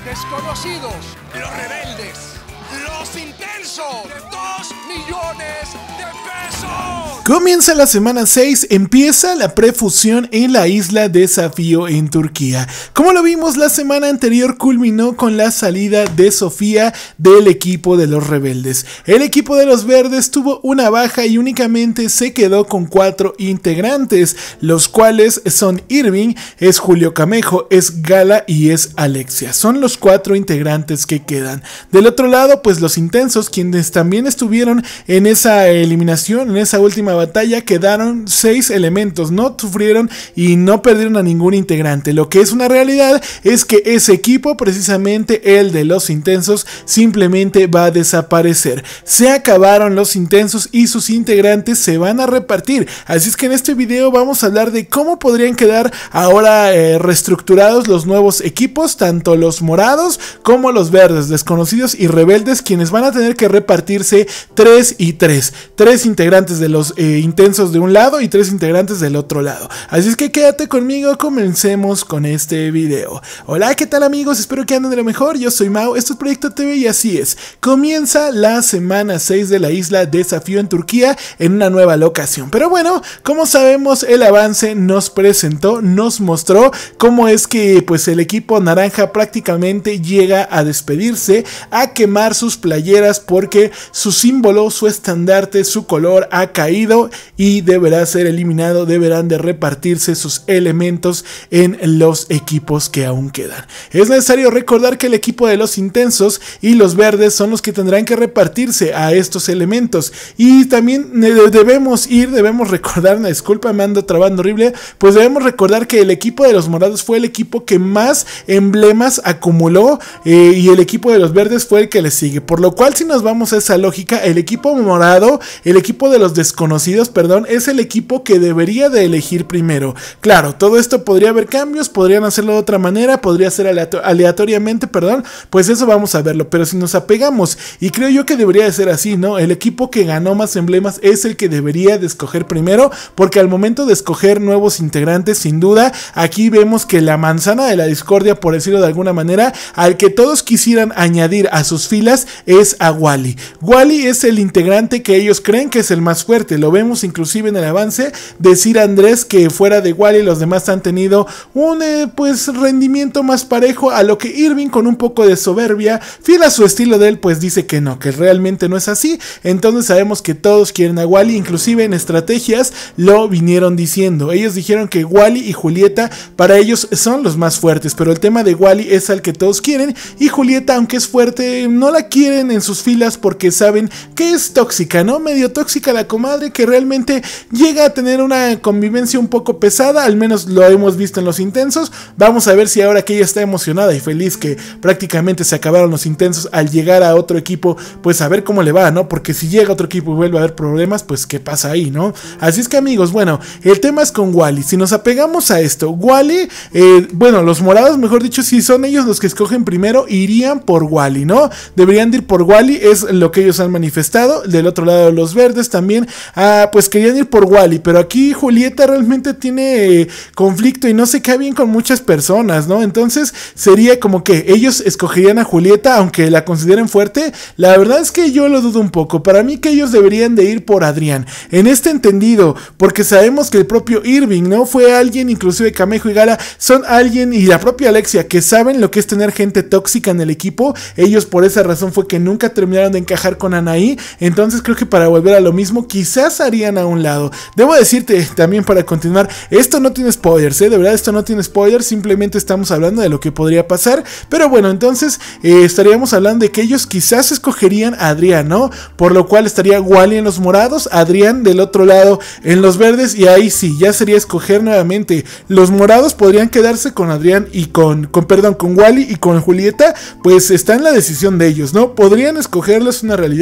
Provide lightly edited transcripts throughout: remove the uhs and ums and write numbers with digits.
desconocidos, los rebeldes, los intensos, de 2 millones de pesos. Comienza la semana 6, empieza la prefusión en la isla Desafío en Turquía. Como lo vimos, la semana anterior culminó con la salida de Sofía del equipo de los rebeldes. El equipo de los verdes tuvo una baja y únicamente se quedó con 4 integrantes, los cuales son Irving, es Julio Camejo, es Gala y es Alexia. Son los 4 integrantes que quedan. Del otro lado, pues los intensos, quienes también estuvieron en esa eliminación, en esa última batalla, quedaron 6 elementos, no sufrieron y no perdieron a ningún integrante. Lo que es una realidad es que ese equipo, precisamente el de los intensos, simplemente va a desaparecer. Se acabaron los intensos y sus integrantes se van a repartir. Así es que en este video vamos a hablar de cómo podrían quedar ahora reestructurados los nuevos equipos, tanto los morados como los verdes, desconocidos y rebeldes, quienes van a tener que repartirse 3 y 3. 3 integrantes de los intensos de un lado y 3 integrantes del otro lado. Así es que quédate conmigo, comencemos con este video. Hola, ¿qué tal amigos? Espero que anden de lo mejor. Yo soy Mau, esto es Proyecto TV y así es. Comienza la semana 6 de la isla Desafío en Turquía en una nueva locación. Pero bueno, como sabemos, el avance nos presentó, nos mostró cómo es que pues el equipo naranja prácticamente llega a despedirse, a quemar sus playeras porque su símbolo, su estandarte, su color ha caído y deberá ser eliminado. Deberán de repartirse sus elementos en los equipos que aún quedan. Es necesario recordar que el equipo de los intensos y los verdes son los que tendrán que repartirse a estos elementos, y también debemos recordar, una disculpa, me ando trabando horrible, pues debemos recordar que el equipo de los morados fue el equipo que más emblemas acumuló, y el equipo de los verdes fue el que le sigue, por lo cual si nos vamos a esa lógica, el equipo morado, el equipo de los desconocidos, perdón, es el equipo que debería de elegir primero. Claro, todo esto podría haber cambios, podrían hacerlo de otra manera, podría ser aleatoriamente, perdón, pues eso vamos a verlo, pero si nos apegamos, y creo yo que debería de ser así, ¿no? El equipo que ganó más emblemas es el que debería de escoger primero, porque al momento de escoger nuevos integrantes, sin duda, aquí vemos que la manzana de la discordia, por decirlo de alguna manera, al que todos quisieran añadir a sus filas es a Wally. Wally es el integrante que ellos creen que es el más fuerte, lo vemos inclusive en el avance, decir a Andrés que fuera de Wally los demás han tenido un pues rendimiento más parejo, a lo que Irving, con un poco de soberbia, fiel a su estilo de él, pues dice que no, que realmente no es así. Entonces sabemos que todos quieren a Wally, inclusive en estrategias lo vinieron diciendo. Ellos dijeron que Wally y Julieta para ellos son los más fuertes, pero el tema de Wally es al que todos quieren, y Julieta, aunque es fuerte, no la quieren en sus filas porque saben que es tóxica, ¿no? Medio tóxica la comadre, que realmente llega a tener una convivencia un poco pesada, al menos lo hemos visto en los intensos. Vamos a ver si ahora que ella está emocionada y feliz que prácticamente se acabaron los intensos, al llegar a otro equipo, pues a ver cómo le va, ¿no? Porque si llega a otro equipo y vuelve a haber problemas, pues qué pasa ahí, ¿no? Así es que amigos, bueno, el tema es con Wally. Si nos apegamos a esto, Wally, bueno, los morados, mejor dicho, si son ellos los que escogen primero, irían por Wally, ¿no? Deberían de ir por Wally, es lo que ellos han manifestado. Del otro lado, los verdes también, pues querían ir por Wally, pero aquí Julieta realmente tiene conflicto y no se cae bien con muchas personas, ¿no? Entonces sería como que ellos escogerían a Julieta, aunque la consideren fuerte. La verdad es que yo lo dudo un poco. Para mí que ellos deberían de ir por Adrián, en este entendido, porque sabemos que el propio Irving, ¿no? Fue alguien, inclusive Camejo y Gala son alguien, y la propia Alexia, que saben lo que es tener gente tóxica en el equipo. Ellos por esa razón fue que nunca terminaron de encajar con Anaí. Entonces creo que para volver a lo mismo, quizás harían a un lado. Debo decirte también, para continuar, esto no tiene spoilers, de verdad esto no tiene spoilers, simplemente estamos hablando de lo que podría pasar. Pero bueno, entonces estaríamos hablando de que ellos quizás escogerían a Adrián, ¿no? Por lo cual estaría Wally en los morados, Adrián del otro lado en los verdes, y ahí sí, ya sería escoger nuevamente. Los morados podrían quedarse con Adrián y con Wally y con Julieta, pues está en la decisión de ellos, ¿no? Podrían escogerlos, una realidad, sí,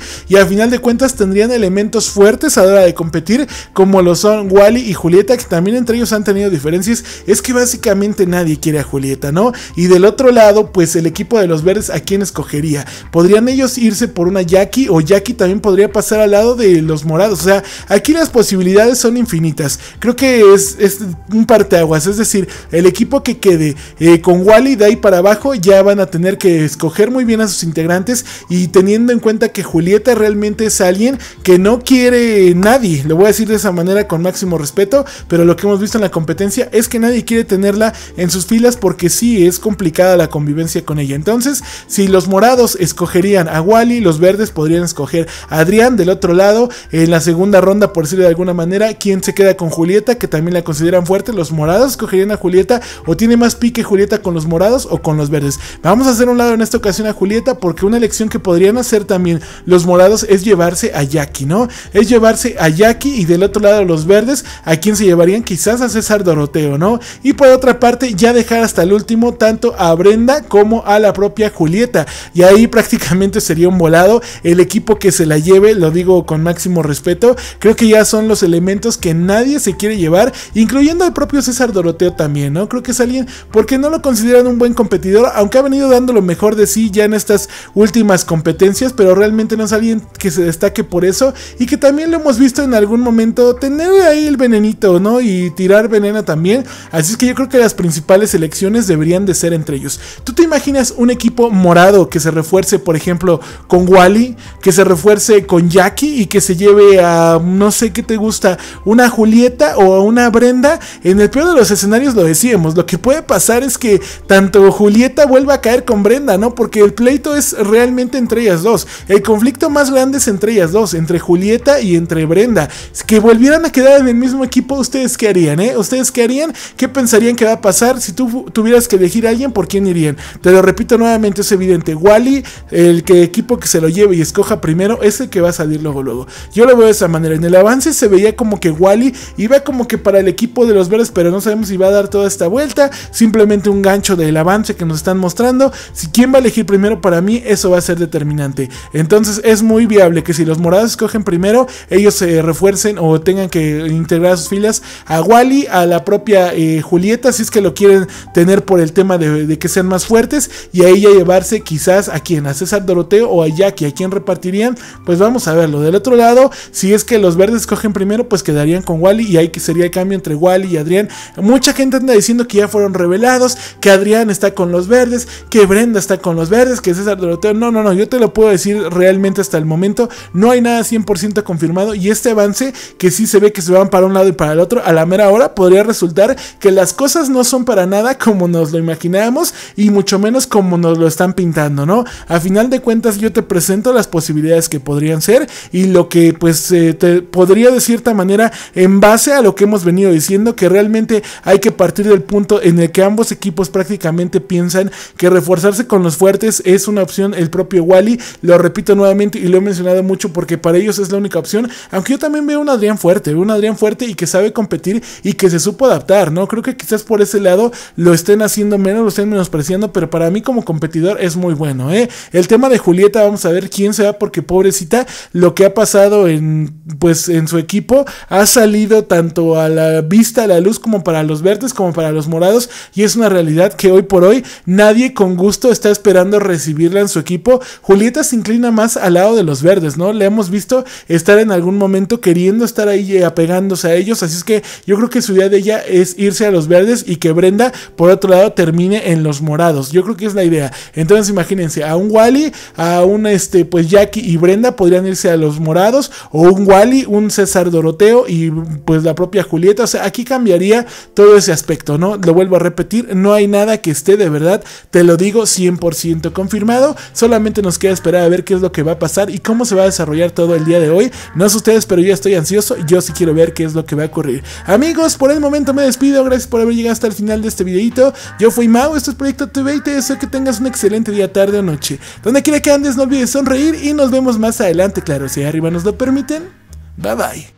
y al final de cuentas tendrían elementos fuertes a la hora de competir, como lo son Wally y Julieta, que también entre ellos han tenido diferencias. Es que básicamente nadie quiere a Julieta, ¿no? Y del otro lado, pues el equipo de los verdes, ¿a quién escogería? ¿Podrían ellos irse por una Jackie, o Jackie también podría pasar al lado de los morados? O sea, aquí las posibilidades son infinitas. Creo que es un parteaguas, es decir, el equipo que quede con Wally de ahí para abajo ya van a tener que escoger muy bien a sus integrantes, y teniendo en cuenta que Julieta realmente es alguien que no quiere nadie, lo voy a decir de esa manera con máximo respeto, pero lo que hemos visto en la competencia es que nadie quiere tenerla en sus filas, porque sí es complicada la convivencia con ella. Entonces, si los morados escogerían a Wally, los verdes podrían escoger a Adrián. Del otro lado, en la segunda ronda, por decirlo de alguna manera, ¿quién se queda con Julieta? Que también la consideran fuerte. Los morados escogerían a Julieta, o tiene más pique Julieta con los morados o con los verdes. Vamos a hacer un lado en esta ocasión a Julieta, porque una elección que podrían hacer también los morados es llevarse a Jackie, ¿no? Es llevarse a Jackie, y del otro lado los verdes, ¿a quién se llevarían? Quizás a César Doroteo, ¿no? Y por otra parte, ya dejar hasta el último tanto a Brenda como a la propia Julieta, y ahí prácticamente sería un volado el equipo que se la lleve, lo digo con máximo respeto. Creo que ya son los elementos que nadie se quiere llevar, incluyendo al propio César Doroteo también, ¿no? Creo que es alguien porque no lo consideran un buen competidor, aunque ha venido dando lo mejor de sí ya en estas últimas competencias, pero realmente no es alguien que se destaque por eso, y que también lo hemos visto en algún momento tener ahí el venenito, ¿no? Y tirar veneno también. Así es que yo creo que las principales elecciones deberían de ser entre ellos. ¿Tú te imaginas un equipo morado que se refuerce, por ejemplo, con Wally, que se refuerce con Jackie y que se lleve a, no sé qué te gusta, una Julieta o a una Brenda? En el peor de los escenarios lo decíamos, lo que puede pasar es que tanto Julieta vuelva a caer con Brenda, ¿no? Porque el pleito es realmente entre ellas dos. El conflicto más grande es entre ellas dos, entre Julieta y entre Brenda. Que volvieran a quedar en el mismo equipo, ¿ustedes qué harían, ¿Ustedes qué harían? ¿Qué pensarían que va a pasar? Si tú tuvieras que elegir a alguien, ¿por quién irían? Te lo repito nuevamente, es evidente. Wally, el equipo que se lo lleve y escoja primero, es el que va a salir luego. Yo lo veo de esa manera. En el avance se veía como que Wally iba como que para el equipo de los verdes, pero no sabemos si va a dar toda esta vuelta. Simplemente un gancho del avance que nos están mostrando. Si quién va a elegir primero, para mí eso va a ser determinante. Entonces es muy viable que si los morados escogen primero, ellos se refuercen o tengan que integrar a sus filas a Wally, a la propia Julieta, si es que lo quieren tener por el tema de que sean más fuertes, y a ella llevarse quizás a quién, a César Doroteo o a Jackie. ¿A quién repartirían? Pues vamos a verlo. Del otro lado, si es que los verdes escogen primero, pues quedarían con Wally, y ahí que sería el cambio entre Wally y Adrián. Mucha gente anda diciendo que ya fueron revelados, que Adrián está con los verdes, que Brenda está con los verdes, que César Doroteo. No, yo te lo puedo decir realmente hasta el momento, no hay nada 100% confirmado, y este avance que sí se ve que se van para un lado y para el otro, a la mera hora podría resultar que las cosas no son para nada como nos lo imaginábamos, y mucho menos como nos lo están pintando, ¿no? A final de cuentas yo te presento las posibilidades que podrían ser, y lo que pues te podría de cierta manera en base a lo que hemos venido diciendo, que realmente hay que partir del punto en el que ambos equipos prácticamente piensan que reforzarse con los fuertes es una opción. El propio Wally, lo repito nuevamente y lo he mencionado mucho porque para ellos es la única opción, aunque yo también veo un Adrián fuerte y que sabe competir y que se supo adaptar, ¿no? Creo que quizás por ese lado lo estén haciendo menos, lo estén menospreciando, pero para mí como competidor es muy bueno, El tema de Julieta, vamos a ver quién se va, porque pobrecita, lo que ha pasado en su equipo ha salido tanto a la vista, a la luz, como para los verdes como para los morados, y es una realidad que hoy por hoy nadie con gusto está esperando recibirla en su equipo. Julieta se inclina más al lado de los verdes, ¿no? Le hemos visto estar en algún momento queriendo estar ahí apegándose a ellos, así es que yo creo que su idea de ella es irse a los verdes y que Brenda por otro lado termine en los morados. Yo creo que es la idea. Entonces imagínense, a un Wally, a un pues Jackie y Brenda podrían irse a los morados, o un Wally, un César Doroteo y pues la propia Julieta. O sea, aquí cambiaría todo ese aspecto, ¿no? Lo vuelvo a repetir, no hay nada que esté de verdad, te lo digo 100% confirmado. Solamente nos queda esperar a ver qué es lo que va a pasar y cómo se va a desarrollar todo el día de hoy. No sé ustedes, pero yo estoy ansioso, yo sí quiero ver qué es lo que va a ocurrir. Amigos, por el momento me despido, gracias por haber llegado hasta el final de este videito. Yo fui Mau, esto es Proyecto TV y te deseo que tengas un excelente día, tarde o noche. Donde quiera que andes, no olvides sonreír y nos vemos más adelante, claro, si arriba nos lo permiten. Bye bye.